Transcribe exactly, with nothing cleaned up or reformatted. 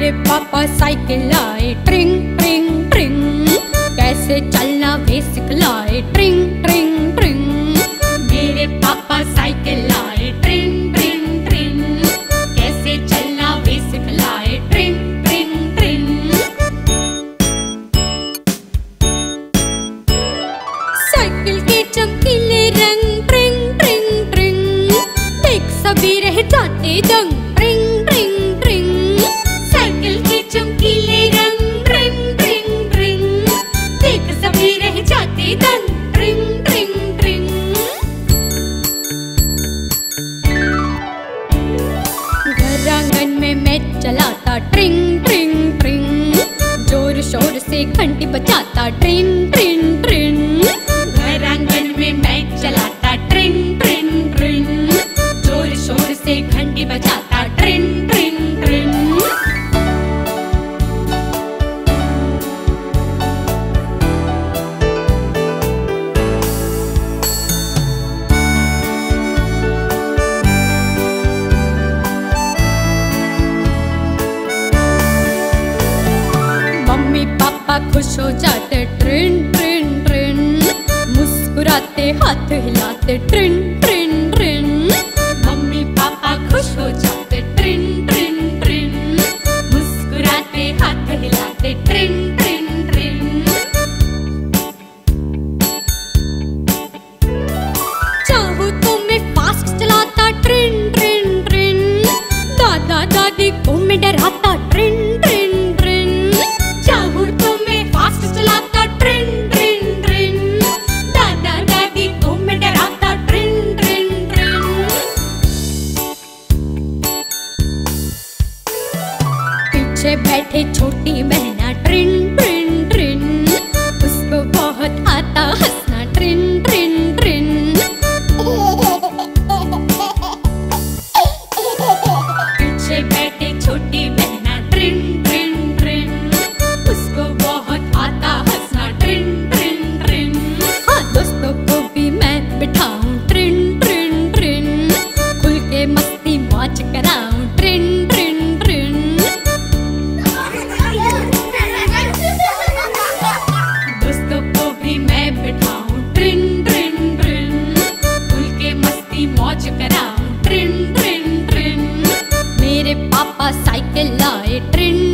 मेरे पापा साइकिल लाए, ट्रिंग ट्रिंग ट्रिंग, कैसे चलना वे सिखलाए, ट्रिंग ट्रिंग ट्रिंग। मेरे पापा साइकिल लाए, ट्रिंग ट्रिंग ट्रिंग, कैसे चलना वे सिखलाए, ट्रिंग ट्रिंग ट्रिंग। साइकिल के चमकीले रंग, ट्रिंग ट्रिंग ट्रिंग, देख सभी रह जाते दंग, ट्रिंग ट्रिंग ट्रिंग। साइकिल के चमकीले रंग, ट्रिंग ट्रिंग ट्रिंग, देख सभी रह जाते दंग, ट्रिंग ट्रिंग ट्रिंग। घर आंगन में मैं चलाता, ट्रिंग ट्रिंग ट्रिंग, जोर शोर से घंटी बजाता, ट्रिंग ट्रिंग ट्रिंग। घर आंगन में मैं चलाता, ट्रिंग ट्रिंग ट्रिंग, जोर शोर से घंटी बजाता, ट्रिंग ट्रिंग ट्रिंग। मम्मी पापा खुश हो जाते, ट्रिन ट्रिन ट्रिन, मुस्कुराते हाथ हिलाते, ट्रिन ट्रिन ट्रिन। मम्मी पापा खुश हो जाते, ट्रिन ट्रिन ट्रिन, मुस्कुराते हाथ हिलाते, ट्रिन ट्रिन ट्रिन। चाहूं तो मैं फास्ट चलाता, ट्रिन ट्रिन ट्रिन, दादा दादी को मैं डराता, ट्रिन ट्रिन ट्रिन। चाहूं तो मैं फास्ट चलाता, ट्रिन ट्रिन ट्रिन, दादा दादी को मैं डराता, ट्रिन ट्रिन ट्रिन। पीछे बैठे छोटी बहना, ट्रिन ट्रिन ट्रिन, उसको बहुत आता हंसना, ट्रिन ट्रिन ट्रिन। पीछे बैठे छोटी बहना, ट्रिन ट्रिन ट्रिन, उसको बहुत आता हंसना, ट्रिन ट्रिन ट्रिन। हाँ, दोस्तों को भी मैं बिठाऊं, ट्रिन ट्रिन ट्रिन, खुल के मस्ती मौज कराऊं, ट्रिन ट्रिन ट्रिन। दोस्तों को भी मैं बिठाऊं, ट्रिन ट्रिन ट्रिन, खुल के मस्ती मौज कराऊं, ट्रिन ट्रिन ट्रिन। मेरे पापा साइकिल लाए, ट्रिन